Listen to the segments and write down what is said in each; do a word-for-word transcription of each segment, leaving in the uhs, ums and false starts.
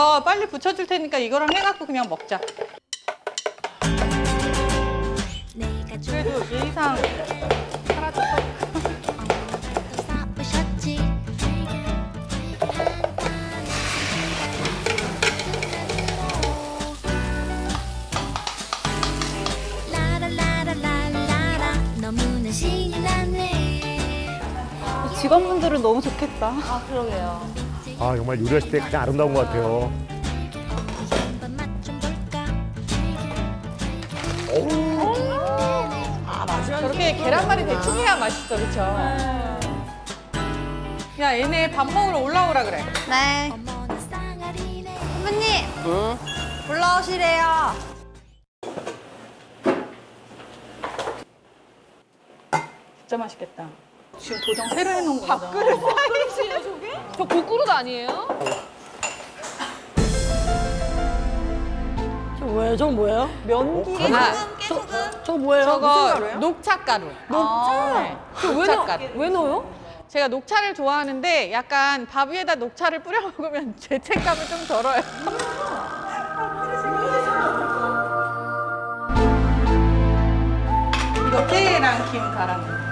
어, 빨리 붙여줄 테니까 이거랑 해갖고 그냥 먹자. 그래도 예의상 사라졌어. 직원분들은 너무 좋겠다. 아, 그러게요. 아, 정말 요리하실 때 가장 아름다운 것 같아요. 아, 맞아. 저렇게 계란말이 대충 해야 맛있어, 그쵸? 야, 얘네 밥 먹으러 올라오라 그래. 네. 선배님. 응? 불러오시래요. 진짜 맛있겠다. 지금 도정 새로 해놓은 거잖아. 밥그릇 사이즈예요, 저게? 저 국그릇 아니에요? 저 뭐예요? 저거 뭐예요? 면기. 깨소금, 깨소금. 저거 뭐예요? 저거 녹차가루. 녹차? 네. 왜, 넣, 녹차가루. 왜 넣어요? 제가 녹차를 좋아하는데 약간 밥 위에다 녹차를 뿌려 먹으면 죄책감을 좀 덜어요. 이거 깨랑 김 갈아 먹는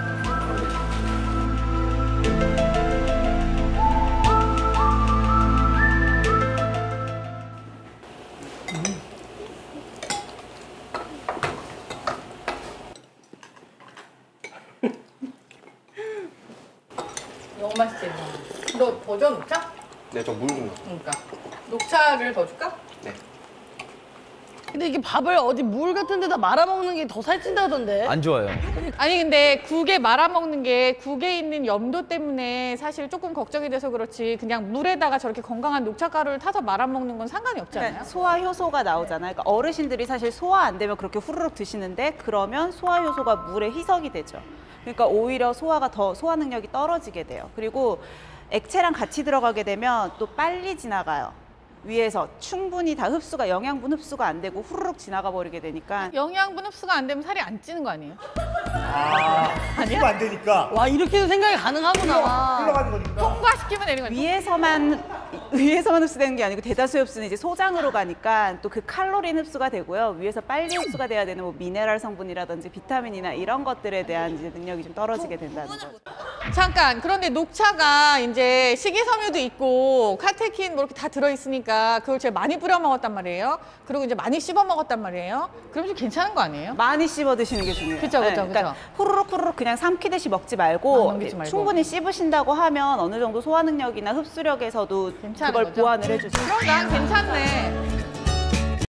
너무 맛있지? 너 더 줘, 녹차? 네, 저 물 좀 넣어. 그러니까 녹차를 더 줄까? 네. 근데 이게 밥을 어디 물 같은 데다 말아먹는 게 더 살찐다던데. 안 좋아요. 아니 근데 국에 말아먹는 게 국에 있는 염도 때문에 사실 조금 걱정이 돼서 그렇지 그냥 물에다가 저렇게 건강한 녹차가루를 타서 말아먹는 건 상관이 없잖아요. 그러니까 소화 효소가 나오잖아요. 그러니까 어르신들이 사실 소화 안 되면 그렇게 후루룩 드시는데 그러면 소화 효소가 물에 희석이 되죠. 그러니까 오히려 소화가 더 소화 능력이 떨어지게 돼요. 그리고 액체랑 같이 들어가게 되면 또 빨리 지나가요. 위에서 충분히 다 흡수가 영양분 흡수가 안 되고 후루룩 지나가 버리게 되니까 영양분 흡수가 안 되면 살이 안 찌는 거 아니에요? 아, 아니야? 안 되니까. 와, 이렇게도 생각이 가능하구나. 흘러가는 거니까. 통과시키면 되는 거죠. 위에서만 위에서만 흡수되는 게 아니고 대다수 흡수는 이제 소장으로 가니까 또 그 칼로리는 흡수가 되고요. 위에서 빨리 흡수가 돼야 되는 뭐 미네랄 성분이라든지 비타민이나 이런 것들에 대한 이제 능력이 좀 떨어지게 된다는 거죠. 잠깐 그런데 녹차가 이제 식이섬유도 있고 카테킨 뭐 이렇게 다 들어있으니까 그걸 제가 많이 뿌려 먹었단 말이에요. 그리고 이제 많이 씹어 먹었단 말이에요. 그럼 좀 괜찮은 거 아니에요? 많이 씹어 드시는 게 중요해요. 그쵸, 그쵸, 그러니까 그쵸. 후루룩 후루룩 그냥 삼키듯이 먹지 아, 말고, 넘기지 말고. 충분히 씹으신다고 하면 어느 정도 소화 능력이나 흡수력에서도 괜찮은 그걸 거죠? 보완을 해주죠. 그럼 난 괜찮네.